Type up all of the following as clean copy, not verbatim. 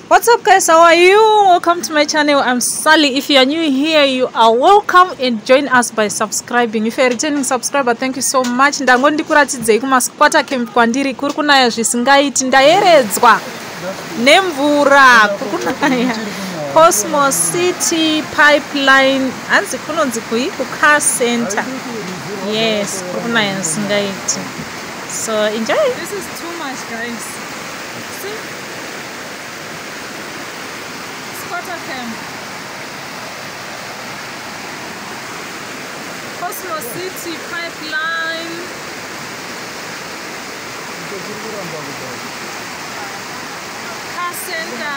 What's up guys, how are you? Welcome to my channel. I'm Sally. If you are new here, you are welcome and join us by subscribing. If you are a returning subscriber, thank you so much. Ndangondikuradzidzei kumasquatter camp kwandiri kuri kunaya zvisingaiti. Ndaeredzwa nemvura kuri kunaya Cosmos City pipeline hanzi kunonzi kucar center. Yes, kuri kunaya zvisingaiti. So enjoy. This is too much guys. See? Squatter camp. Cosmos City pipeline. Car center.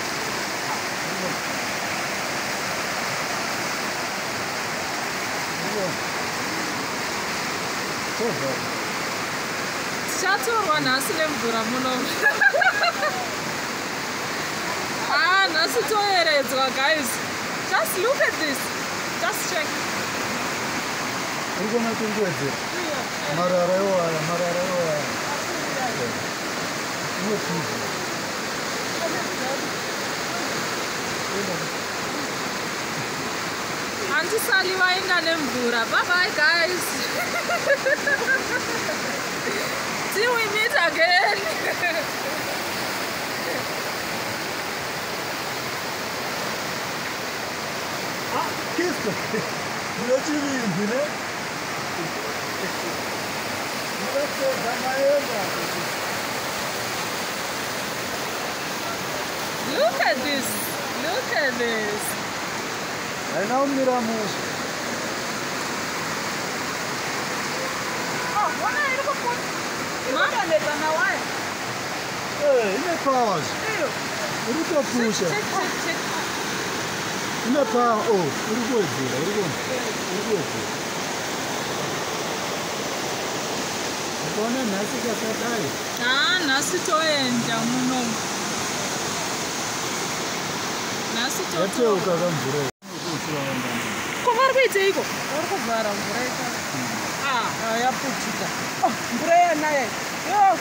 Chatorwa nhasi nemvura muno. Nhasi toeredzwa guys. Just look at this. Just check. Handisali waenda nemvura. Bye bye guys. Till we meet again. Look at this. Look at this. I know miramos. Oh, what are you looking for? Hey, in the cars. Look at push. In the car. Oh, what are you going? Nasi toenda muno. Nasi toenda. Kuvari kuiteiko? Vari kuvhara mvura ika. Yaputika. Oh, mvura yanaye. Yo.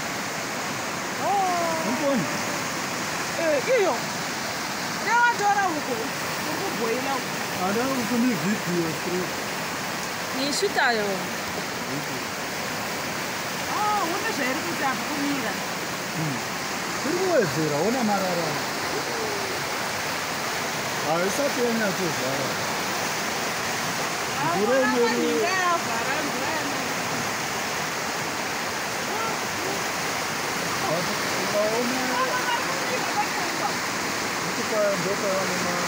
Oh. Iyo. Ndawatora huko. Urikuboila huko. Ada ukuni video straight. Nishitayo. Una zviri kuita kumira. Urikuwedzera una marara. Haisati yanyatsovhara. Mvura inori. Ukaona. Ukaona ndoka